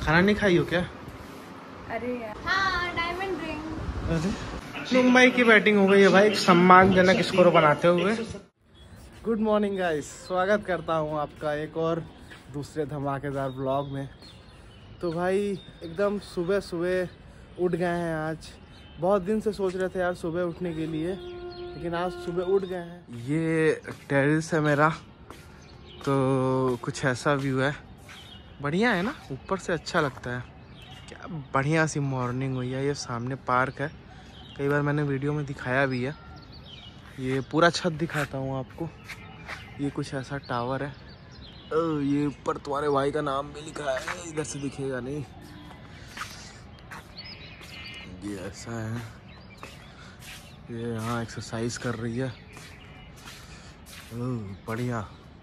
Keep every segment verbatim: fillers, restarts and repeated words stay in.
खाना नहीं खाई हो क्या? अरे यार हाँ, डायमंड रिंग। अरे मुंबई की बैटिंग हो गई है भाई, सम्मानजनक स्कोर बनाते हुए। गुड मॉर्निंग गाइस, स्वागत करता हूँ आपका एक और दूसरे धमाकेदार ब्लॉग में। तो भाई एकदम सुबह सुबह उठ गए हैं आज। बहुत दिन से सोच रहे थे यार सुबह उठने के लिए, लेकिन आज सुबह उठ गए हैं। ये टेरेस है मेरा, तो कुछ ऐसा व्यू है, बढ़िया है ना, ऊपर से अच्छा लगता है। क्या बढ़िया सी मॉर्निंग हुई है। ये सामने पार्क है, कई बार मैंने वीडियो में दिखाया भी है। ये पूरा छत दिखाता हूँ आपको। ये कुछ ऐसा टावर है। ओ, ये ऊपर तुम्हारे भाई का नाम भी लिखा है, इधर से दिखेगा नहीं। ये ऐसा है, ये यहाँ एक्सरसाइज कर रही है। ओ, बढ़िया।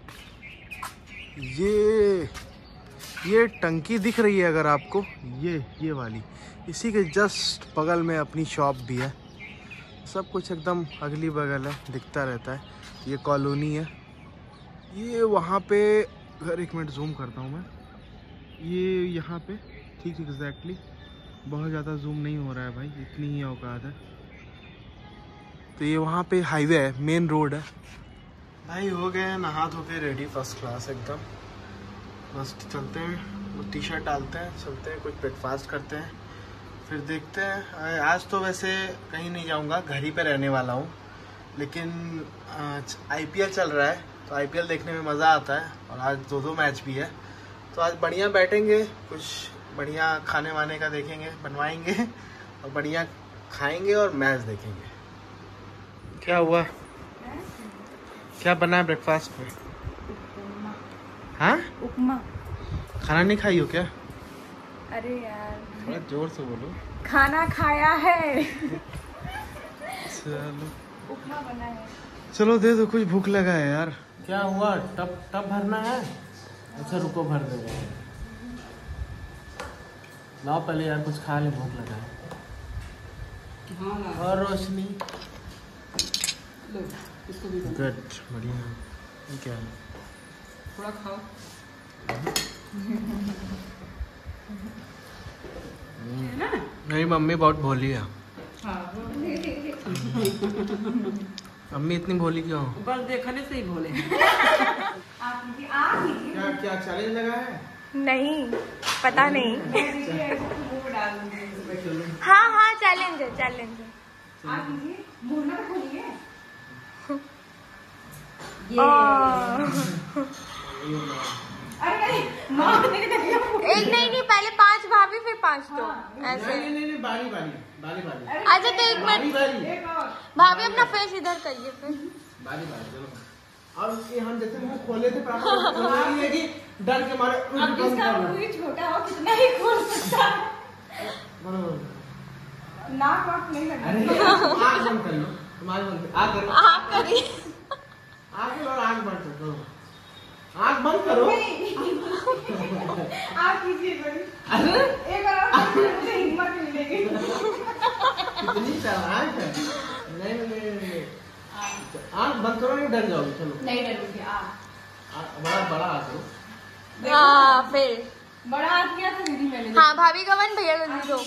ये ये टंकी दिख रही है अगर आपको, ये ये वाली, इसी के जस्ट बगल में अपनी शॉप भी है। सब कुछ एकदम अगली बगल है, दिखता रहता है। ये कॉलोनी है। ये वहाँ पे घर, एक मिनट जूम करता हूँ मैं। ये यहाँ पे ठीक एग्जैक्टली, बहुत ज़्यादा जूम नहीं हो रहा है भाई, इतनी ही औकात है। तो ये वहाँ पे हाईवे है, मेन रोड है भाई। हो गए हैं नहा धो के रेडी, फर्स्ट क्लास एकदम। बस चलते हैं, टी शर्ट डालते हैं, चलते हैं, कुछ ब्रेकफास्ट करते हैं, फिर देखते हैं। आज तो वैसे कहीं नहीं जाऊंगा, घर ही पे रहने वाला हूँ। लेकिन आईपीएल चल रहा है, तो आईपीएल देखने में मज़ा आता है, और आज दो दो मैच भी है। तो आज बढ़िया बैठेंगे, कुछ बढ़िया खाने वाने का देखेंगे, बनवाएंगे, और बढ़िया खाएंगे और मैच देखेंगे। क्या हुआ, क्या बना है ब्रेकफास्ट में? हाँ, उपमा। खाना नहीं खाई हो क्या? अरे यार थोड़ा जोर से बोलो। खाना खाया है। चलो उपमा बना है। चलो दे दो, कुछ भूख लगा है यार। क्या हुआ, टब टब भरना है? अच्छा रुको, भर दे रहे हैं। लाओ पहले यार कुछ खा ले, भूख लगा है। हाँ, और रोशनी इसको भी गुड, बढ़िया। ये क्या है? थोड़ा खाओ। मेरी मम्मी बहुत भोली है। मम्मी इतनी भोली क्यों? बस देखने से ही भोले। क्या क्या चैलेंज लगा है? नहीं पता नहीं। हाँ हाँ चैलेंज है, चैलेंज है। एक नहीं नहीं, पहले पांच भाभी फिर पांच तो ऐसे। नहीं नहीं नहीं, बारी बारी बारी बारी। अच्छा तो एक मिनट भाभी अपना फेस इधर करिए फिर। बारी बारी चलो। और उसके हम जैसे मुंह खोले थे, प्राप्त है कि डर के मारे अब जिसका मुंह छोटा हो कितना ही खोल सकता है। नाक वाक नहीं लगता। आँख बंद कर लो, तुम्हारे बंद कर, आँख करो, आप करिए, आँख और आँख बंद करो, आँख बंद करो। आप कीजिए बड़ी। अरे एक बार मुझे हिम्मत मिलेगी। कितनी चालाक है। नहीं नहीं नहीं, आँख बंद करो, नहीं डर जाओगे। चलो नहीं डरूंगी। आ बड़ा बड़ा हाथ दो। हाँ फिर बड़ा हाथ किया था दीदी मैंने। हाँ भाभी का वन, भैया का दो।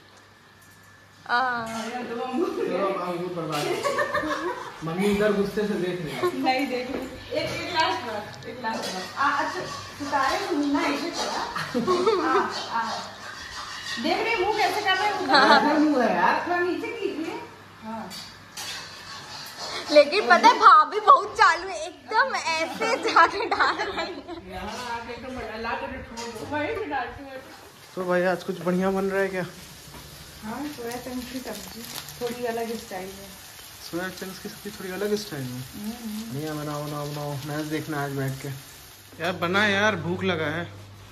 चलो अंगूर बर्बाद। मम्मी इधर गुस्से से देख रही है। नहीं देख रही। एक एक लास्ट बार, एक लास्ट बार। आ अच्छा सितारे को मिलना ऐसे चला। आ आ देख रही मुंह कैसे कर रहे हो? मुंह है यार, थोड़ा नीचे कीजिए। हाँ लेकिन पता है भाभी बहुत चालू है, एकदम ऐसे जाके डाल रही है। यहाँ आके तो अल्लाह को छोड़ दो, वहीं पे डालती हूँ। तो भाई आज कुछ बढ़िया बन रहा है क्या? हाँ, सोया चंक्स की सब्जी थोड़ी अलग स्टाइल है। सोया चंक्स की सब्जी थोड़ी अलग स्टाइल में। बढ़िया, बनाओ बनाओ बनाओ, मैच देखना आज बैठ के। यार बना यार, भूख लगा है।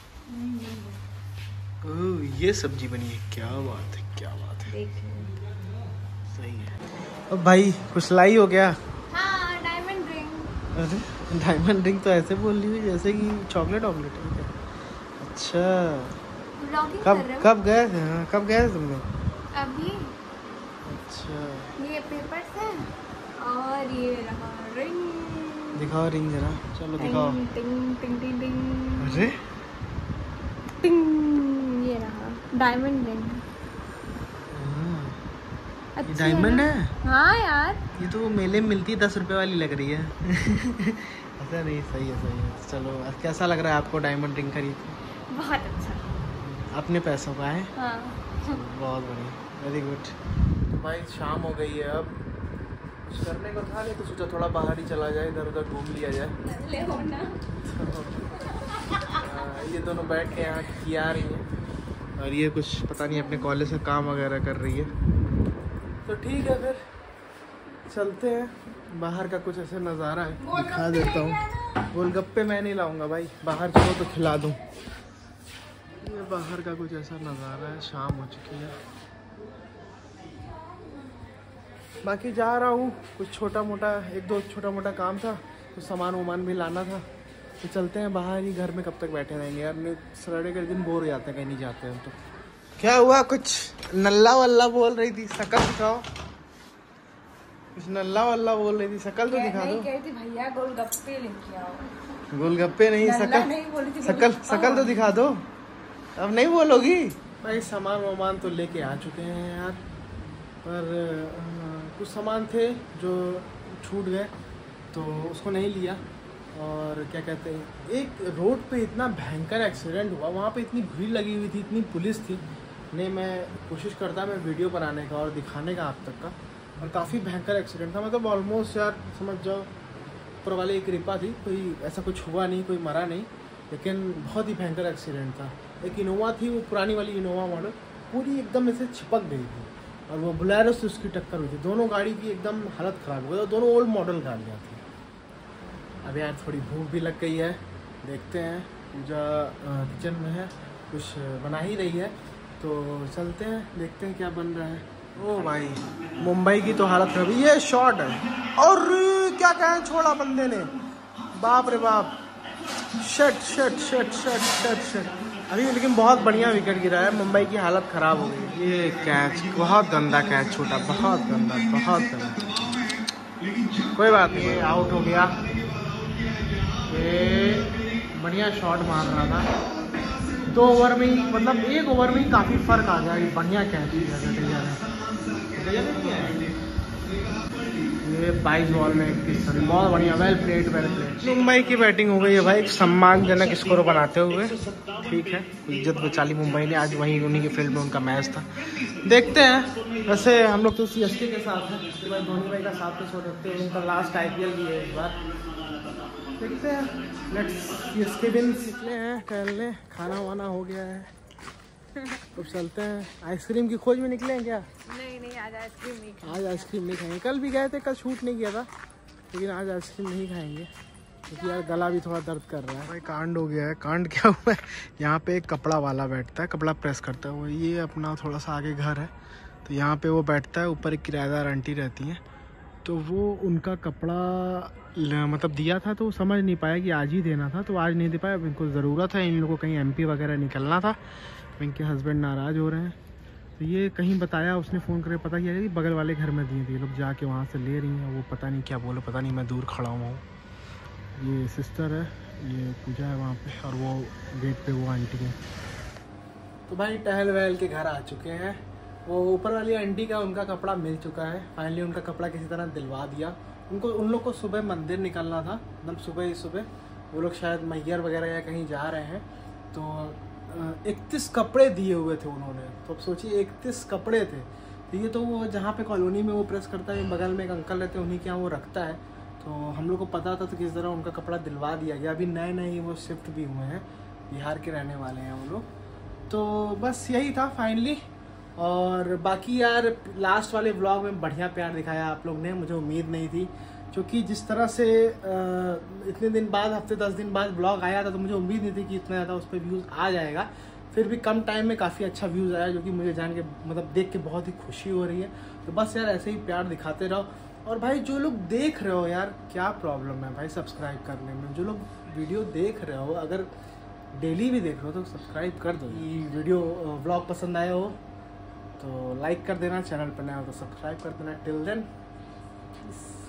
ओह ये सब्जी बनी है, क्या बात है, क्या बात है, सही है। अब भाई कुछ लाई हो गया? हाँ डायमंड रिंग। अरे डायमंड रिंग तो ऐसे बोल रही हुई जैसे कि चॉकलेट वॉकलेट है क्या? अच्छा कब कब गए थे? हाँ कब गए थे तुम लोग? अभी। अच्छा ये पेपर्स है और ये रहा रिंग। दिखाओ रिंग जरा, चलो दिखाओ। टिंग टिंग टिंग टिंग टिंग। अरे टिंग, डायमंड रिंग। ये डायमंड है? हाँ यार, ये तो मेले में मिलती है, दस रुपए वाली लग रही है। ऐसा नहीं, सही है सही है। चलो, कैसा लग रहा है आपको डायमंड रिंग खरीद के? बहुत अच्छा। अपने पैसों का है? हाँ। बहुत बढ़िया, वेरी गुड। तो भाई शाम हो गई है, अब कुछ करने को था नहीं तो सोचा थोड़ा बाहर ही चला जाए, इधर उधर घूम लिया जाए। ले हो ना। ये दोनों बैठ के यहाँ किया रही हैं और ये कुछ पता नहीं अपने कॉलेज से काम वगैरह कर रही है। तो ठीक है, फिर चलते हैं। बाहर का कुछ ऐसे नज़ारा है, दिखा देता हूँ। गोलगप्पे मैं नहीं लाऊंगा भाई, बाहर चलो तो खिला दूँ। ये बाहर का कुछ ऐसा नज़ारा है, शाम हो चुकी है। बाकी जा रहा हूँ, कुछ छोटा मोटा एक दो छोटा मोटा काम था, कुछ सामान वामान भी लाना था। तो चलते हैं बाहर ही, घर में कब तक बैठे रहेंगे यार। सैटरडे के दिन बोर हो जाते हैं, कहीं नहीं जाते हैं तो। क्या हुआ? कुछ नल्ला वल्ला बोल रही थी, शकल दिखाओ। कुछ नल्ला वल्ला बोल रही थी, शकल तो दिखा दो। कह रही थी भैया गोलगप्पे लेके आओ। गोलगप्पे नहीं, शकल शकल शकल तो दिखा दो। अब नहीं बोलोगी? भाई सामान वामान तो लेके आ चुके हैं यार, पर आ, कुछ सामान थे जो छूट गए तो उसको नहीं लिया। और क्या कहते हैं, एक रोड पे इतना भयंकर एक्सीडेंट हुआ, वहाँ पे इतनी भीड़ लगी हुई थी, इतनी पुलिस थी। नहीं, मैं कोशिश करता मैं वीडियो बनाने का और दिखाने का आप तक का, और काफ़ी भयंकर एक्सीडेंट था। मतलब ऑलमोस्ट यार समझ जाओ ऊपर वाले की कृपा थी, कोई ऐसा कुछ हुआ नहीं, कोई मरा नहीं, लेकिन बहुत ही भयंकर एक्सीडेंट था। एक इनोवा थी, वो पुरानी वाली इनोवा मॉडल, पूरी एकदम ऐसे चिपक गई थी, और वो बोलेरो से उसकी टक्कर हुई थी। दोनों गाड़ी की एकदम हालत ख़राब हो गई, दोनों ओल्ड मॉडल गाड़ियाँ थी। अब यार थोड़ी भूख भी लग गई है, देखते हैं। पूजा किचन में है, कुछ बना ही रही है, तो चलते हैं देखते हैं क्या बन रहा है। ओ भाई, मुंबई की तो हालत खराब। ये शॉट है, और क्या कहें छोड़ा बंदे ने, बाप रे बाप। Shut shut shut shut shut shut अभी लेकिन बहुत बढ़िया विकेट गिरा है, मुंबई की हालत ख़राब हो गई। ये कैच बहुत गंदा कैच छोटा, बहुत गंदा बहुत गंदा। कोई बात नहीं, आउट हो गया। ये बढ़िया शॉट मार रहा था, दो ओवर में ही, मतलब एक ओवर में ही काफ़ी फ़र्क आ गया। ये बढ़िया कैच किया जडेजा ने। ये बाईस बॉल में इक्कीस रन, बहुत बढ़िया, well played well played. Mumbai की बैटिंग हो गई है भाई, सम्मानजनक स्कोर बनाते हुए। ठीक है, इज्जत बचा ली मुंबई ने, आज वहीं उन्हीं के फील्ड में उनका मैच था। देखते हैं, वैसे हम लोग तो सी एस के के साथ हैं, उसके बाद धोनी भाई का साथ तो छोड़ सकते हैं, उनका लास्ट आई पी एल भी है इस बार। देखते हैं, लेट्स इसके दिन निकले हैं टहलने, खाना वाना हो गया है, अब चलते हैं। आइसक्रीम की खोज में निकले हैं क्या? नहीं नहीं, आज आइसक्रीम नहीं खाएंगे। आज आइसक्रीम नहीं खाएंगे, कल भी गए थे, कल शूट नहीं किया था, लेकिन आज आइसक्रीम नहीं खाएंगे क्योंकि यार गला भी थोड़ा दर्द कर रहा है। भाई कांड हो गया है। कांड क्या हुआ है, यहाँ पे एक कपड़ा वाला बैठता है, कपड़ा प्रेस करता है वो। ये अपना थोड़ा सा आगे घर है, तो यहाँ पे वो बैठता है, ऊपर एक किराएदार आंटी रहती हैं, तो वो उनका कपड़ा मतलब दिया था, तो समझ नहीं पाया कि आज ही देना था, तो आज नहीं दे पाया। इनको ज़रूरत है, इन लोगों को कहीं एम पी वगैरह निकलना था, इनके हस्बैंड नाराज़ हो रहे हैं, तो ये कहीं बताया, उसने फ़ोन करके पता किया कि बगल वाले घर में दिए थे, लोग जाके वहाँ से ले रही हैं। वो पता नहीं क्या बोले, पता नहीं, मैं दूर खड़ा हुआ हूँ। ये सिस्टर है, ये पूजा है वहाँ पे, और वो गेट पे वो आंटी है। तो भाई टहल वहल के घर आ चुके हैं। वो ऊपर वाली आंटी का उनका कपड़ा मिल चुका है, फाइनली उनका कपड़ा किसी तरह दिलवा दिया उनको। उन लोग को सुबह मंदिर निकलना था, एकदम सुबह ही सुबह, वो लोग शायद मैयर वगैरह या कहीं जा रहे हैं, तो इकतीस कपड़े दिए हुए थे उन्होंने। तो अब सोचिए इकतीस कपड़े थे, तो ये तो वो जहाँ पे कॉलोनी में वो प्रेस करता है, बगल में एक अंकल रहते हैं, उन्हीं के यहाँ वो रखता है, तो हम लोग को पता था, तो किस तरह उनका कपड़ा दिलवा दिया गया। अभी नए नए वो शिफ्ट भी हुए हैं, बिहार के रहने वाले हैं वो लोग। तो बस यही था फाइनली। और बाकी यार लास्ट वाले व्लॉग में बढ़िया प्यार दिखाया आप लोग ने, मुझे उम्मीद नहीं थी, क्योंकि जिस तरह से आ, इतने दिन बाद, हफ्ते दस दिन बाद व्लॉग आया था, तो मुझे उम्मीद नहीं थी कि इतना ज़्यादा उस पर व्यूज़ आ जाएगा। फिर भी कम टाइम में काफ़ी अच्छा व्यूज़ आया, जो कि मुझे जान के मतलब देख के बहुत ही खुशी हो रही है। तो बस यार ऐसे ही प्यार दिखाते रहो। और भाई जो लोग देख रहे हो यार, क्या प्रॉब्लम है भाई सब्सक्राइब करने में? जो लोग वीडियो देख रहे हो, अगर डेली भी देख रहे हो तो सब्सक्राइब कर दो। ये वीडियो व्लॉग पसंद आया हो तो लाइक कर देना, चैनल पर नया हो तो सब्सक्राइब कर देना। Till then